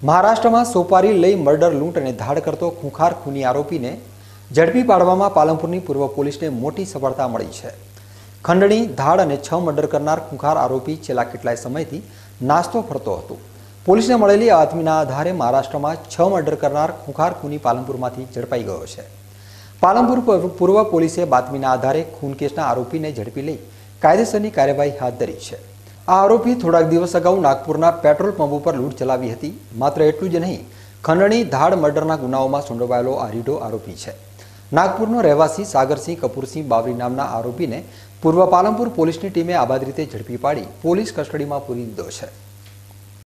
महाराष्ट्र में सोपारी लई मर्डर लूंट और धाड़ करतो खूंखार खूनी आरोपी ने झड़पी पाड़वामां पालनपुरनी पूर्व पोलीस ने मोटी सफलता मळी छे। खंडणी धाड़ और 6 मर्डर करनार खूंखार आरोपी छेल्ला केटलाय समयथी नास्तो फरतो हतो। पोलीसने मळेली बातमीना आधारे महाराष्ट्र में 6 मर्डर करनार खूंखार खूनी पालनपुरमांथी झड़पाई गयो छे। पालनपुर पूर्व पोलीसे बातमीना आधारे खून केसना आरोपी ने झड़पी लई कायदेसरनी कार्यवाही हाथ धरी छे। आ आरोपी थोड़ाक दिवस अगाऊ नागपुरना पेट्रोल पंप पर लूंट चलावी हती। मात्र एटલું જ नहीं, खंडणी धाड़ मर्डरना गुनाओमां संडोवायेलो आ રીઢો आरोपी छे। नागपुरनो રહેવાસી सागरसिंह कपूरसिंह बावरी नामना आरोपी ने पूर्व पालनपुर पोलीसनी टीमे आबाद रीते झड़पी पाड़ी पोलीस कस्टडीमां पूरी દીધો છે।